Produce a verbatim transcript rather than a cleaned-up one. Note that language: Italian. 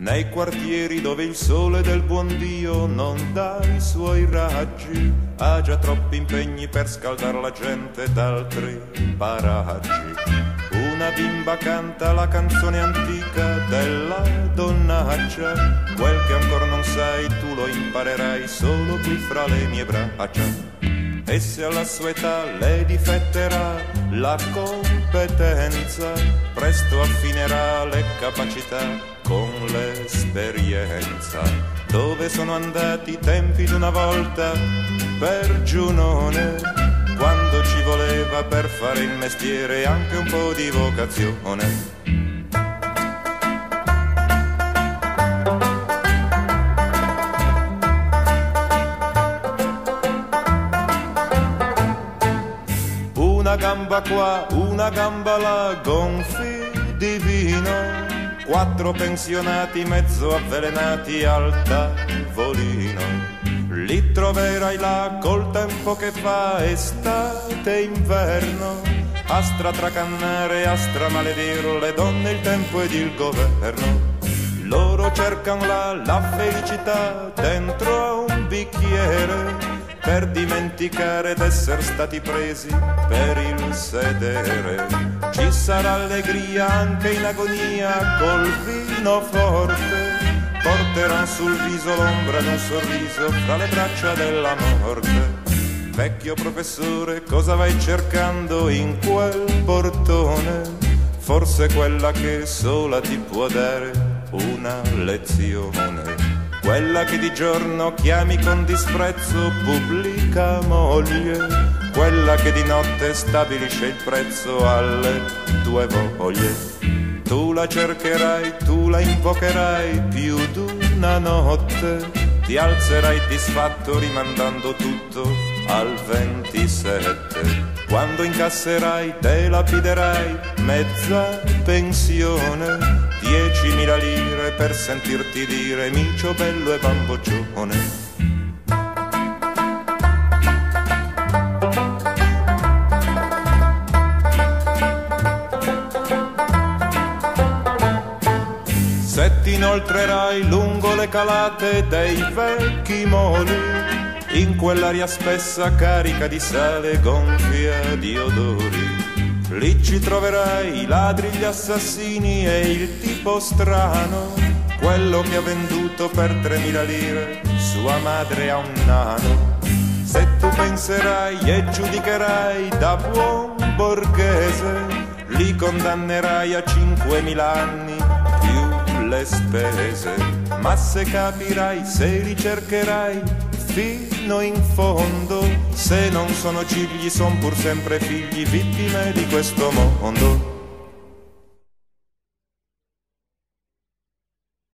nei quartieri dove il sole del buon Dio non dà i suoi raggi, ha già troppi impegni per scaldare la gente d'altri paraggi. Una bimba canta la canzone antica della donnaccia, quel che ancora non sai tu lo imparerai solo qui fra le mie braccia. E se alla sua età le difetterà la competenza, presto affinerà le capacità con l'esperienza. Dove sono andati i tempi d'una volta per Giunone, quando ci voleva per fare il mestiere anche un po' di vocazione. Una gamba qua, una gamba là, gonfi di vino, quattro pensionati mezzo avvelenati al tavolino. Li troverai là col tempo che fa estate e inverno, a stratracannare, a stramaledire le donne, il tempo ed il governo. Loro cercano là la felicità dentro a un bicchiere, per dimenticare d'essere stati presi per il sedere. Ci sarà allegria anche in agonia col vino forte, porteranno sul viso l'ombra di un sorriso fra le braccia della morte. Vecchio professore, cosa vai cercando in quel portone? Forse quella che sola ti può dare una lezione. Quella che di giorno chiami con disprezzo pubblica moglie, quella che di notte stabilisce il prezzo alle tue voglie. Tu la cercherai, tu la invocherai più d'una notte, ti alzerai disfatto rimandando tutto al ventisette. Quando incasserai te lapiderai mezza pensione, diecimila lire per sentirti dire micio bello e bamboccione. Se ti inoltrerai lungo le calate dei vecchi moli, in quell'aria spessa carica di sale gonfia di odori, lì ci troverai i ladri, gli assassini e il tipo strano, quello che ha venduto per tremila lire sua madre a un nano. Se tu penserai e giudicherai da buon borghese, li condannerai a cinquemila anni più le spese. Ma se capirai, se ricercherai fino in fondo, se non sono cigli son pur sempre figli, vittime di questo mondo.